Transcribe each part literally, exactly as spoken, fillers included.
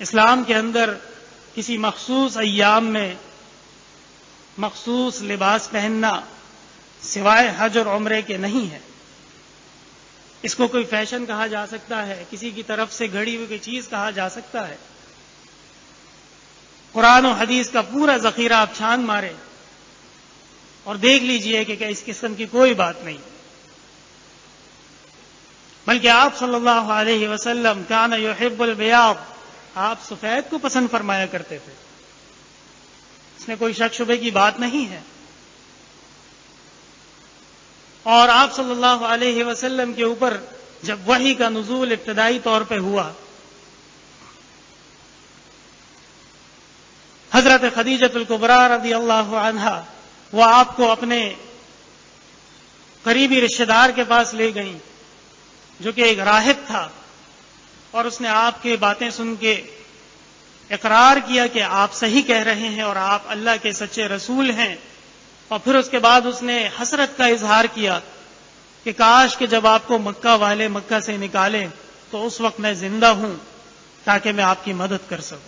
اسلام کے اندر کسی مخصوص ایام میں مخصوص لباس پہننا سوائے حج اور عمرے کے نہیں ہے. اس کو کوئی فیشن کہا جا سکتا ہے، کسی کی طرف سے گھڑی ہوئی کوئی چیز کہا جا سکتا ہے. قرآن و حدیث کا پورا ذخیرہ آپ چھان مارے اور دیکھ لیجئے کہ اس قسم کی کوئی بات نہیں، بلکہ آپ صلی اللہ علیہ وسلم کان یحب البیاض، آپ سفید کو پسند فرمایا کرتے تھے. اس میں کوئی شک شبے کی بات نہیں ہے. اور آپ صلی اللہ علیہ وسلم کے اوپر جب وحی کا نزول ابتدائی طور پہ ہوا، حضرت خدیجہ الکبریٰ رضی اللہ عنہا وہ آپ کو اپنے قریبی رشتہ دار کے پاس لے گئیں جو کہ ایک راہب تھا، اور اس نے آپ کی باتیں سن کے اقرار کیا کہ آپ صحیح کہہ رہے ہیں اور آپ اللہ کے سچے رسول ہیں. اور پھر اس کے بعد اس نے حسرت کا اظہار کیا کہ کاش کہ جب آپ کو مکہ والے مکہ سے نکالیں تو اس وقت میں زندہ ہوں تاکہ میں آپ کی مدد کر سکوں.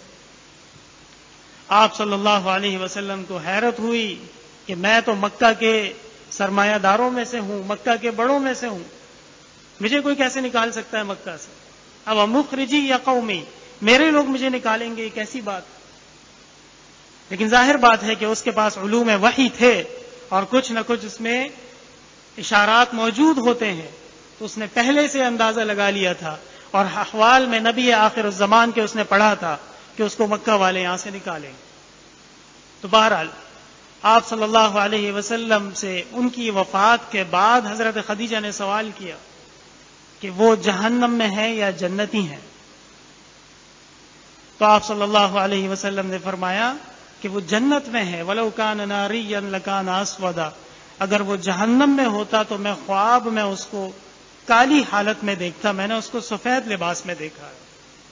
آپ صلی اللہ علیہ وسلم کو حیرت ہوئی کہ میں تو مکہ کے سرمایہ داروں میں سے ہوں، مکہ کے بڑوں میں سے ہوں، مجھے کوئی کیسے نکال سکتا ہے مکہ سے؟ اب مخرجی یا قومی، میرے لوگ مجھے نکالیں گے، کیسی بات؟ لیکن ظاہر بات ہے کہ اس کے پاس علوم وحی تھے اور کچھ نہ کچھ اس میں اشارات موجود ہوتے ہیں، تو اس نے پہلے سے اندازہ لگا لیا تھا اور احوال میں نبی آخر الزمان کے اس نے پڑھا تھا کہ اس کو مکہ والے یہاں سے نکالیں. تو بہرحال آپ صلی اللہ علیہ وسلم سے ان کی وفات کے بعد حضرت خدیجہ نے سوال کیا کہ وہ جہنم میں ہیں یا جنتی ہیں؟ تو آپ صلی اللہ علیہ وسلم نے فرمایا کہ وہ جنت میں ہے. وَلَوْ كَانَ نَارِيًّا لَكَانَ أَسْوَدًا، اگر وہ جہنم میں ہوتا تو میں خواب میں اس کو کالی حالت میں دیکھتا، میں نے اس کو سفید لباس میں دیکھا ہے.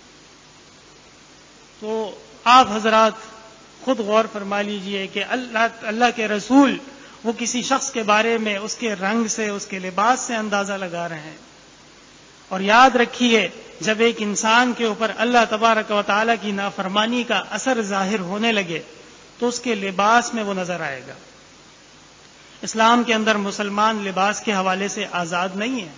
تو آپ حضرات خود غور فرما لیجئے کہ اللہ اللہ کے رسول وہ کسی شخص کے بارے میں اس کے رنگ سے، اس کے لباس سے اندازہ لگا رہے ہیں. اور یاد رکھیے جب ایک انسان کے اوپر اللہ تبارک و تعالیٰ کی نافرمانی کا اثر ظاہر ہونے لگے تو اس کے لباس میں وہ نظر آئے گا. اسلام کے اندر مسلمان لباس کے حوالے سے آزاد نہیں ہے.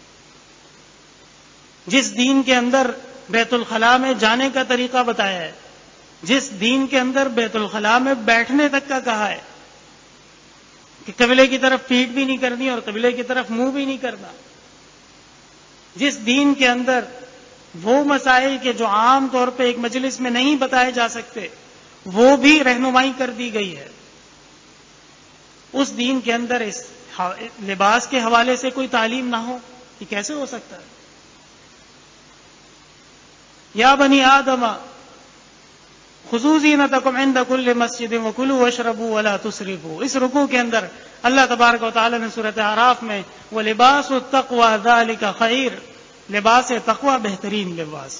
جس دین کے اندر بیت الخلاء میں جانے کا طریقہ بتایا ہے، جس دین کے اندر بیت الخلاء میں بیٹھنے تک کا کہا ہے کہ قبلے کی طرف پیٹھ بھی نہیں کرنی اور قبلے کی طرف منہ بھی نہیں کرنا، جس دین کے اندر وہ مسائل کے جو عام طور پہ ایک مجلس میں نہیں بتائے جا سکتے وہ بھی رہنمائی کر دی گئی ہے، اس دین کے اندر اس لباس کے حوالے سے کوئی تعلیم نہ ہو، یہ کیسے ہو سکتا ہے؟ یا بنی آدم خذوا زینتکم عند کل مسجد وکلوا واشربوا ولا تسرفوا، اس رکوع کے اندر اللہ تبارک و تعالی نے سورۃ اعراف میں وَلِبَاسُ التَّقْوَى ذَلِكَ خَيْرٌ، لباس تقوی بہترین لباس.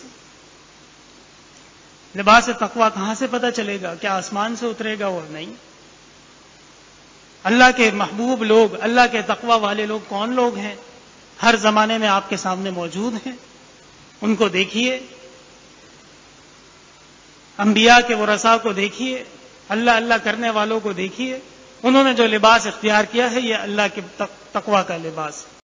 لباس تقوی کہاں سے پتہ چلے گا؟ کیا آسمان سے اترے گا؟ وہ نہیں. اللہ کے محبوب لوگ، اللہ کے تقوی والے لوگ کون لوگ ہیں؟ ہر زمانے میں آپ کے سامنے موجود ہیں، ان کو دیکھیے. انبیاء کے ورثاء کو دیکھیے، اللہ اللہ کرنے والوں کو دیکھیے، انہوں نے جو لباس اختیار کیا ہے یہ اللہ کے تقوی کا لباس.